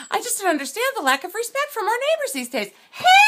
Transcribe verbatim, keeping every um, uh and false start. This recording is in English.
I just don't understand the lack of respect from our neighbors these days. Hey!